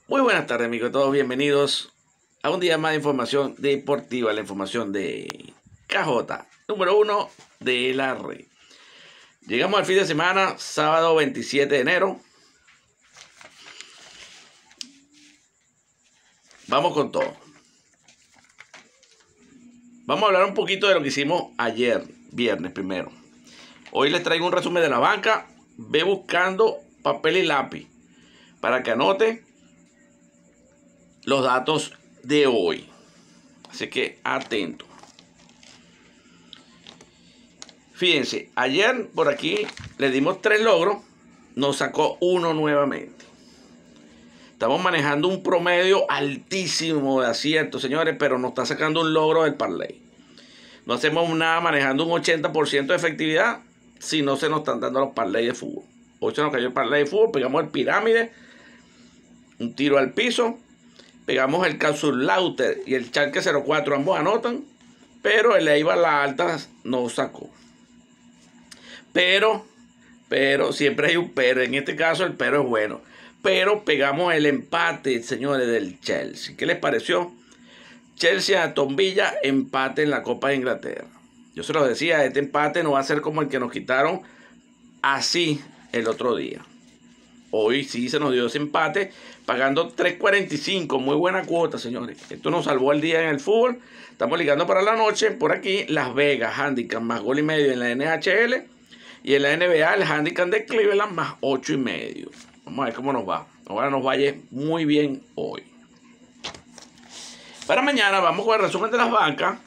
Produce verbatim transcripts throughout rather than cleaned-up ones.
Muy buenas tardes, amigos, todos bienvenidos a un día más de información deportiva, la información de K J, número uno de la red. Llegamos al fin de semana, sábado veintisiete de enero. Vamos con todo. Vamos a hablar un poquito de lo que hicimos ayer, viernes primero. Hoy les traigo un resumen de la banca. Ve buscando papel y lápiz para que anote los datos de hoy. Así que atento. Fíjense, ayer por aquí le dimos tres logros. Nos sacó uno nuevamente. Estamos manejando un promedio altísimo de acierto, señores, pero nos está sacando un logro del parlay. No hacemos nada manejando un ochenta por ciento de efectividad si no se nos están dando los parlays de fútbol. Hoy se nos cayó el parlay de fútbol, pegamos el pirámide, un tiro al piso, pegamos el Kaiserslautern y el Schalke cero cuatro, ambos anotan, pero el Eibar la alta no sacó. Pero, pero, siempre hay un pero, en este caso el pero es bueno. Pero pegamos el empate, señores, del Chelsea. ¿Qué les pareció? Chelsea a Tombilla, empate en la Copa de Inglaterra. Yo se los decía, este empate no va a ser como el que nos quitaron así el otro día. Hoy sí se nos dio ese empate, pagando tres cuarenta y cinco. Muy buena cuota, señores. Esto nos salvó el día en el fútbol. Estamos ligando para la noche. Por aquí, Las Vegas, handicap más gol y medio en la N H L. Y en la N B A, el handicap de Cleveland más ocho y medio. Vamos a ver cómo nos va. Ahora nos vaya muy bien hoy. Para mañana vamos con el resumen de las bancas.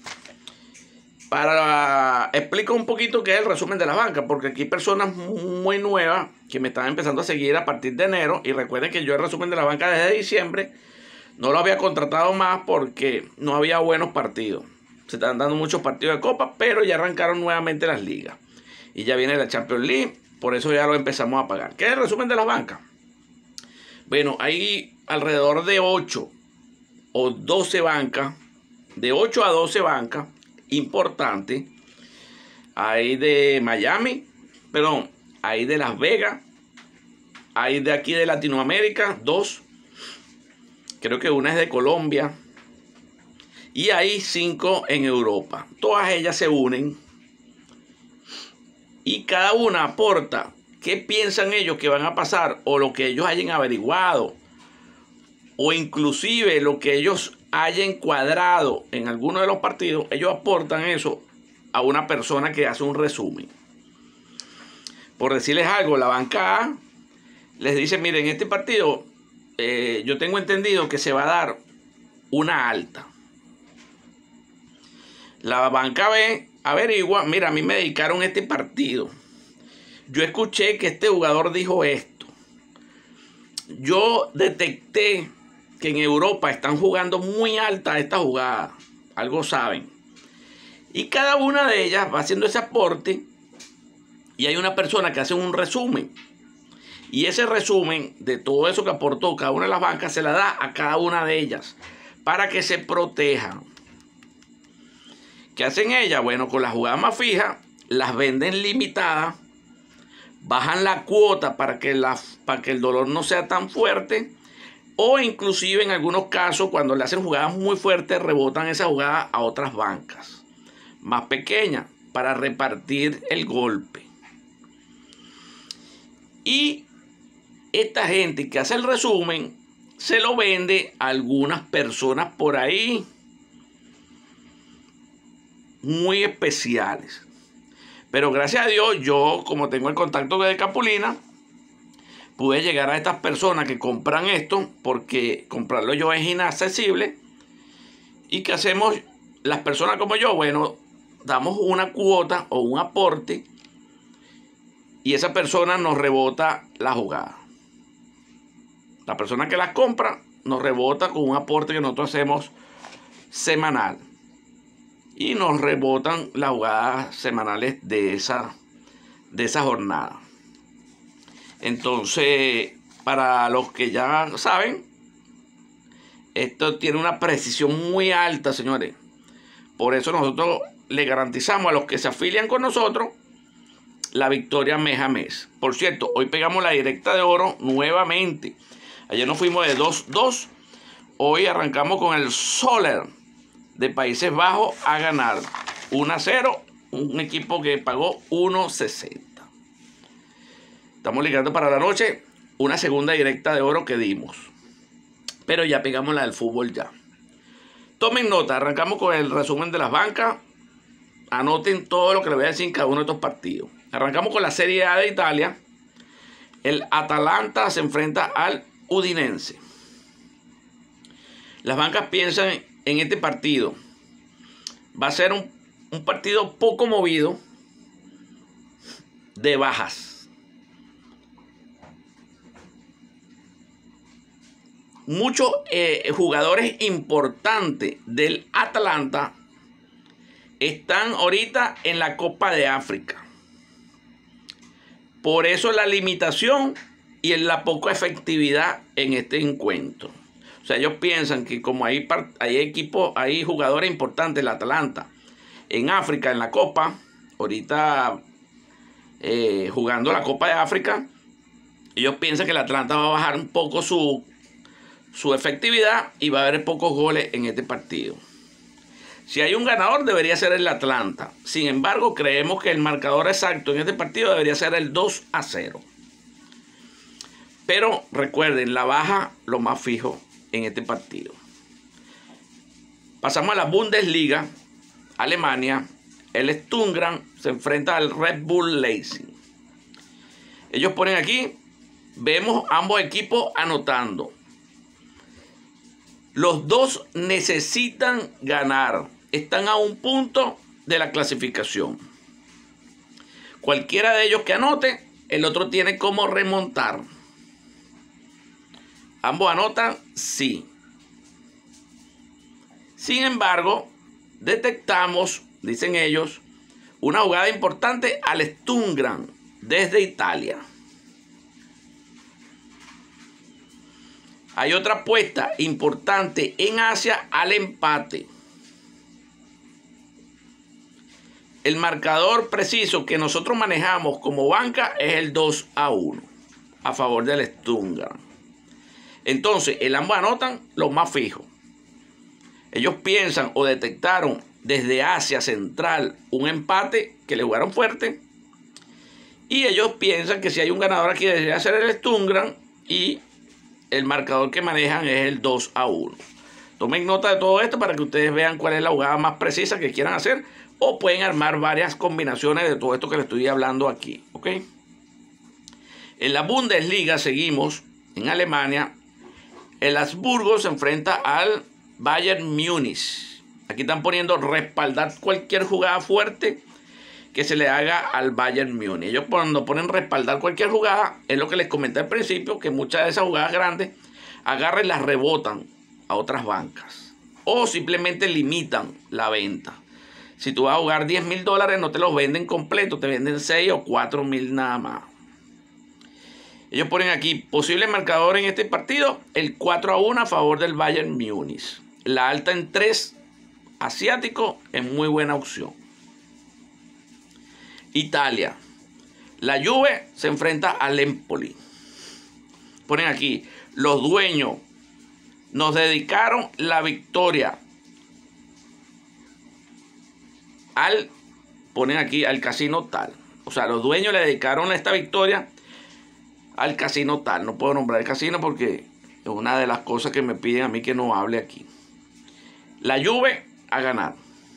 Para explico un poquito qué es el resumen de las bancas, porque aquí hay personas muy nuevas que me están empezando a seguir a partir de enero. Y recuerden que yo el resumen de la banca desde diciembre no lo había contratado más porque no había buenos partidos. Se están dando muchos partidos de copa, pero ya arrancaron nuevamente las ligas. Y ya viene la Champions League, por eso ya lo empezamos a pagar. ¿Qué es el resumen de las bancas? Bueno, hay alrededor de ocho o doce bancas, de ocho a doce bancas importantes. Hay de Miami, perdón, hay de Las Vegas, hay de aquí de Latinoamérica, dos. Creo que una es de Colombia. Y hay cinco en Europa. Todas ellas se unen. Y cada una aporta qué piensan ellos que van a pasar, o lo que ellos hayan averiguado, o inclusive lo que ellos hayan cuadrado en alguno de los partidos. Ellos aportan eso a una persona que hace un resumen. Por decirles algo, la banca A les dice, miren, este partido eh, yo tengo entendido que se va a dar una alta. La banca B averigua, mira, a mí me dedicaron este partido. Yo escuché que este jugador dijo esto. Yo detecté que en Europa están jugando muy alta esta jugada. Algo saben. Y cada una de ellas va haciendo ese aporte. Y hay una persona que hace un resumen. Y ese resumen de todo eso que aportó cada una de las bancas se la da a cada una de ellas. Para que se protejan. ¿Qué hacen ellas? Bueno, con las jugadas más fijas, las venden limitadas, bajan la cuota para que, la, para que el dolor no sea tan fuerte, o inclusive en algunos casos, cuando le hacen jugadas muy fuertes, rebotan esa jugada a otras bancas más pequeñas para repartir el golpe. Y esta gente que hace el resumen se lo vende a algunas personas por ahí muy especiales. Pero gracias a Dios, yo, como tengo el contacto de Capulina, pude llegar a estas personas que compran esto, porque comprarlo yo es inaccesible. ¿Y qué hacemos las personas como yo? Bueno, damos una cuota o un aporte y esa persona nos rebota la jugada. La persona que las compra nos rebota con un aporte que nosotros hacemos semanal. Y nos rebotan las jugadas semanales de esa, de esa jornada. Entonces, para los que ya saben, esto tiene una precisión muy alta, señores. Por eso nosotros le garantizamos a los que se afilian con nosotros la victoria mes a mes. Por cierto, hoy pegamos la directa de oro nuevamente. Ayer nos fuimos de dos dos. Hoy arrancamos con el Soler de Países Bajos a ganar uno a cero. Un equipo que pagó uno sesenta. Estamos ligando para la noche una segunda directa de oro que dimos. Pero ya pegamos la del fútbol ya. Tomen nota, arrancamos con el resumen de las bancas. Anoten todo lo que les voy a decir en cada uno de estos partidos. Arrancamos con la Serie A de Italia. El Atalanta se enfrenta al Udinense. Las bancas piensan en este partido. Va a ser un, un partido poco movido, de bajas. Muchos eh, jugadores importantes del Atalanta están ahorita en la Copa de África. Por eso la limitación y en la poca efectividad en este encuentro. O sea, ellos piensan que como hay, hay equipos, hay jugadores importantes, el Atalanta, en África, en la Copa, ahorita eh, jugando la Copa de África, ellos piensan que el Atalanta va a bajar un poco su, su efectividad y va a haber pocos goles en este partido. Si hay un ganador, debería ser el Atalanta. Sin embargo, creemos que el marcador exacto en este partido debería ser el dos a cero. Pero recuerden, la baja lo más fijo en este partido. Pasamos a la Bundesliga. Alemania. El Sturm se enfrenta al Red Bull Leipzig. Ellos ponen aquí, vemos ambos equipos anotando. Los dos necesitan ganar. Están a un punto de la clasificación. Cualquiera de ellos que anote, el otro tiene como remontar. ¿Ambos anotan? Sí. Sin embargo, detectamos, dicen ellos, una jugada importante al Sturm desde Italia. Hay otra apuesta importante en Asia al empate. El marcador preciso que nosotros manejamos como banca es el dos a uno a favor del Sturm. Entonces, el ambos anotan los más fijos. Ellos piensan o detectaron desde Asia Central un empate que le jugaron fuerte. Y ellos piensan que si hay un ganador aquí debería ser el Sturm y el marcador que manejan es el dos a uno. Tomen nota de todo esto para que ustedes vean cuál es la jugada más precisa que quieran hacer. O pueden armar varias combinaciones de todo esto que les estoy hablando aquí. ¿Ok? En la Bundesliga seguimos en Alemania. El Augsburgo se enfrenta al Bayern Múnich. Aquí están poniendo respaldar cualquier jugada fuerte que se le haga al Bayern Múnich. Ellos cuando ponen respaldar cualquier jugada, es lo que les comenté al principio, que muchas de esas jugadas grandes agarran y las rebotan a otras bancas. O simplemente limitan la venta. Si tú vas a jugar diez mil dólares, no te los venden completo, te venden seis o cuatro mil nada más. Ellos ponen aquí, posible marcador en este partido, el cuatro a uno a favor del Bayern Múnich. La alta en tres asiático es muy buena opción. Italia. La Juve se enfrenta al Empoli. Ponen aquí, los dueños nos dedicaron la victoria al, ponen aquí, al casino tal. O sea, los dueños le dedicaron esta victoria al casino tal. No puedo nombrar el casino porque es una de las cosas que me piden a mí que no hable aquí. La Juve a ganar.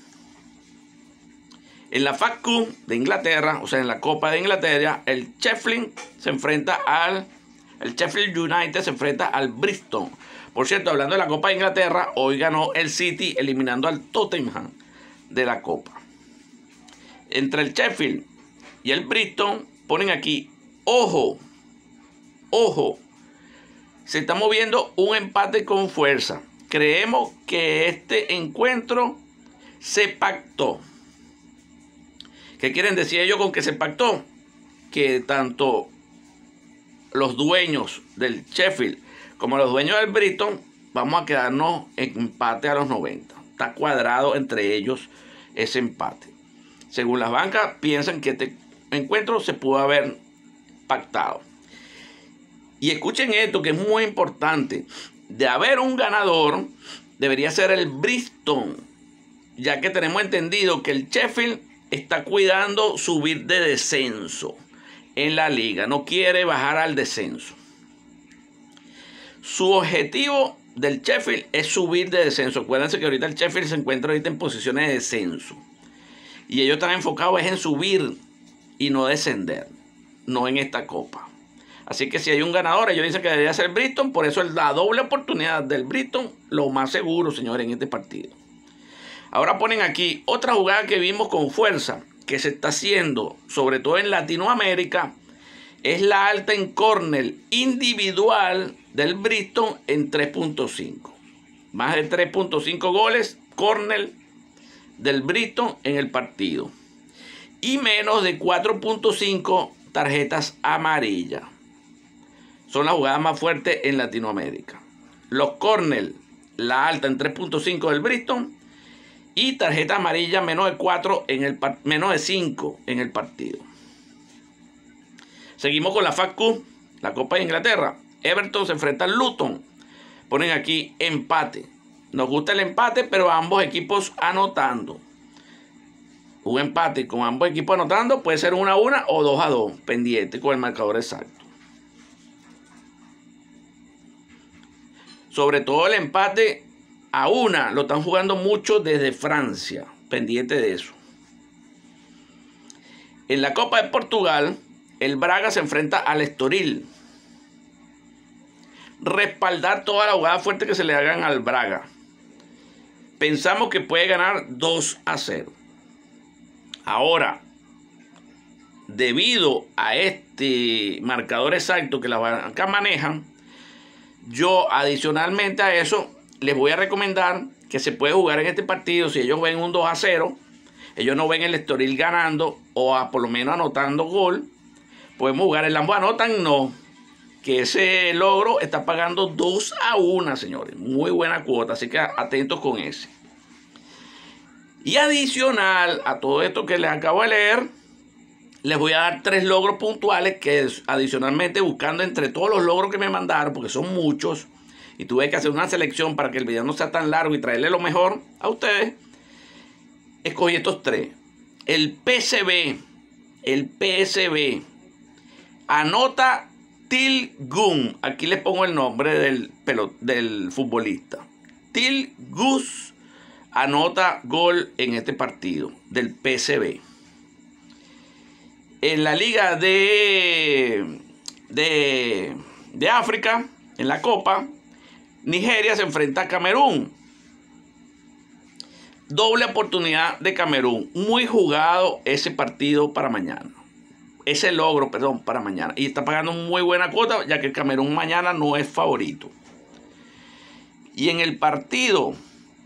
En la F A Cup de Inglaterra, o sea, en la Copa de Inglaterra, el Sheffield se enfrenta al el Sheffield United se enfrenta al Bristol. Por cierto, hablando de la Copa de Inglaterra, hoy ganó el City eliminando al Tottenham de la Copa. Entre el Sheffield y el Bristol ponen aquí, ojo, ojo, se está moviendo un empate con fuerza. Creemos que este encuentro se pactó. ¿Qué quieren decir ellos con que se pactó? Que tanto los dueños del Sheffield como los dueños del Bristol vamos a quedarnos en empate a los noventa. Está cuadrado entre ellos ese empate. Según las bancas, piensan que este encuentro se pudo haber pactado. Y escuchen esto que es muy importante. De haber un ganador, debería ser el Bristol, ya que tenemos entendido que el Sheffield está cuidando subir de descenso en la liga. No quiere bajar al descenso. Su objetivo del Sheffield es subir de descenso. Acuérdense que ahorita el Sheffield se encuentra ahorita en posiciones de descenso. Y ellos están enfocados en subir y no descender. No en esta copa. Así que si hay un ganador, ellos dicen que debería ser Bristol. Por eso es la doble oportunidad del Bristol, lo más seguro, señores, en este partido. Ahora ponen aquí otra jugada que vimos con fuerza, que se está haciendo, sobre todo en Latinoamérica, es la alta en córner individual del Bristol en tres punto cinco. Más de tres punto cinco goles, córner del Bristol en el partido. Y menos de cuatro punto cinco tarjetas amarillas. Son las jugadas más fuertes en Latinoamérica. Los córner, la alta en tres punto cinco del Bristol. Y tarjeta amarilla menos de cuatro en el menos de cinco en el partido. Seguimos con la F A Cup, la Copa de Inglaterra. Everton se enfrenta al Luton. Ponen aquí empate. Nos gusta el empate, pero ambos equipos anotando. Un empate con ambos equipos anotando puede ser una a una o dos a dos, pendiente con el marcador exacto. Sobre todo el empate a una lo están jugando mucho desde Francia, pendiente de eso. En la Copa de Portugal, el Braga se enfrenta al Estoril. Respaldar toda la jugada fuerte que se le hagan al Braga. Pensamos que puede ganar dos a cero. Ahora, debido a este marcador exacto que las bancas manejan, yo adicionalmente a eso les voy a recomendar que se puede jugar en este partido. Si ellos ven un dos a cero, ellos no ven el Estoril ganando o a, por lo menos anotando gol, podemos jugar. El ambos anotan, no. Que ese logro está pagando dos a uno, señores. Muy buena cuota, así que atentos con ese. Y adicional a todo esto que les acabo de leer, les voy a dar tres logros puntuales que adicionalmente, buscando entre todos los logros que me mandaron, porque son muchos, y tuve que hacer una selección para que el video no sea tan largo y traerle lo mejor a ustedes, escogí estos tres. El P S V, el P S V, anota Till Gun, aquí les pongo el nombre del, pelot, del futbolista. Till Gus anota gol en este partido del P S V. En la liga de, de, de África, en la Copa, Nigeria se enfrenta a Camerún. Doble oportunidad de Camerún. Muy jugado ese partido para mañana. Ese logro, perdón, para mañana. Y está pagando muy buena cuota, ya que el Camerún mañana no es favorito. Y en el partido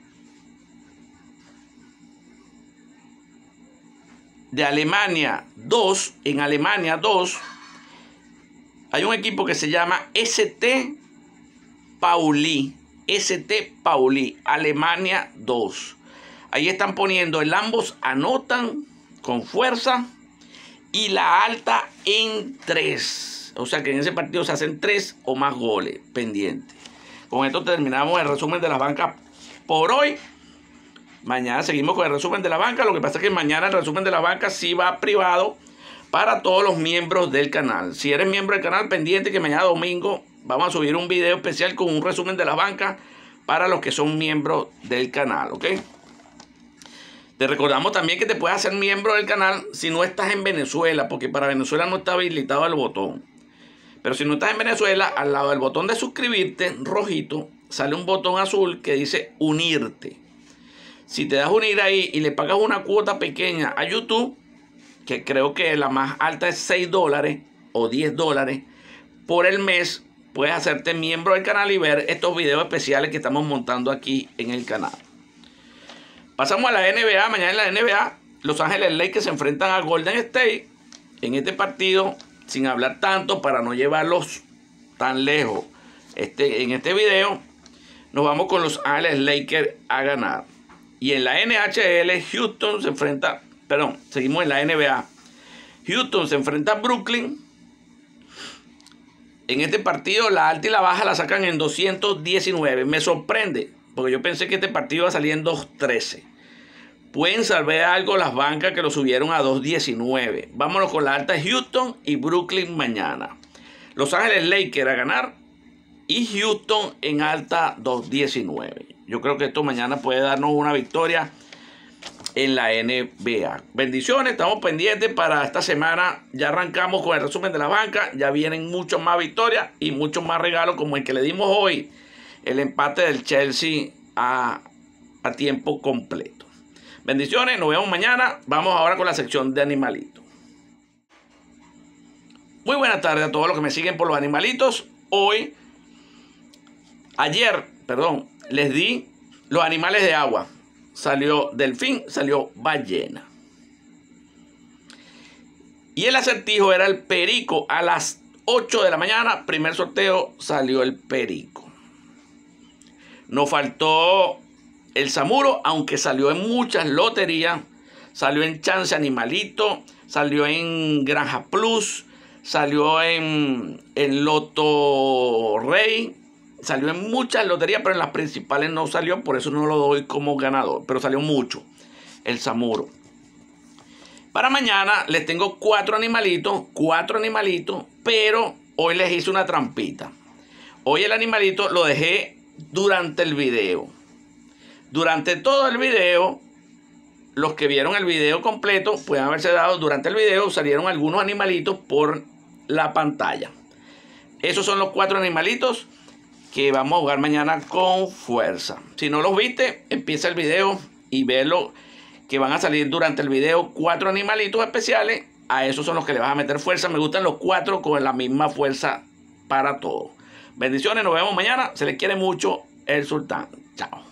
de Alemania dos, en Alemania dos, hay un equipo que se llama S T Pauli. S T Pauli, Alemania dos. Ahí están poniendo el ambos anotan con fuerza y la alta en tres. O sea que en ese partido se hacen tres o más goles pendientes. Con esto terminamos el resumen de las bancas por hoy. Mañana seguimos con el resumen de la banca. Lo que pasa es que mañana el resumen de la banca sí va privado para todos los miembros del canal. Si eres miembro del canal, pendiente que mañana domingo vamos a subir un video especial con un resumen de la banca para los que son miembros del canal, ¿ok? Te recordamos también que te puedes hacer miembro del canal si no estás en Venezuela, porque para Venezuela no está habilitado el botón. Pero si no estás en Venezuela, al lado del botón de suscribirte, rojito, sale un botón azul que dice unirte. Si te das unir ahí y le pagas una cuota pequeña a YouTube, que creo que la más alta es seis dólares o diez dólares por el mes, puedes hacerte miembro del canal y ver estos videos especiales que estamos montando aquí en el canal. Pasamos a la N B A. Mañana en la N B A, Los Ángeles Lakers se enfrentan a Golden State. En este partido, sin hablar tanto para no llevarlos tan lejos, este, en este video, nos vamos con Los Ángeles Lakers a ganar. Y en la N H L, Houston se enfrenta, perdón, seguimos en la N B A. Houston se enfrenta a Brooklyn. En este partido la alta y la baja la sacan en doscientos diecinueve. Me sorprende, porque yo pensé que este partido iba a salir en doscientos trece. Pueden salvar algo las bancas que lo subieron a doscientos diecinueve. Vámonos con la alta Houston y Brooklyn mañana. Los Ángeles Lakers a ganar y Houston en alta doscientos diecinueve. Yo creo que esto mañana puede darnos una victoria en la N B A. Bendiciones, estamos pendientes para esta semana. Ya arrancamos con el resumen de la banca. Ya vienen muchas más victorias y muchos más regalos como el que le dimos hoy. El empate del Chelsea a, a tiempo completo. Bendiciones, nos vemos mañana. Vamos ahora con la sección de animalitos. Muy buenas tardes a todos los que me siguen por los animalitos. Hoy, ayer, perdón, les di los animales de agua. Salió delfín, salió ballena. Y el acertijo era el perico. A las ocho de la mañana, primer sorteo, salió el perico. Nos faltó el samuro, aunque salió en muchas loterías. Salió en Chance Animalito, salió en Granja Plus, salió en, en Loto Rey. Salió en muchas loterías, pero en las principales no salió. Por eso no lo doy como ganador. Pero salió mucho el samuro. Para mañana les tengo cuatro animalitos. Cuatro animalitos. Pero hoy les hice una trampita. Hoy el animalito lo dejé durante el video. Durante todo el video, los que vieron el video completo pueden haberse dado. Durante el video salieron algunos animalitos por la pantalla. Esos son los cuatro animalitos que vamos a jugar mañana con fuerza. Si no los viste, empieza el video y velo que van a salir durante el video cuatro animalitos especiales. A esos son los que le vas a meter fuerza. Me gustan los cuatro con la misma fuerza para todos. Bendiciones, nos vemos mañana. Se les quiere mucho, el Sultán. Chao.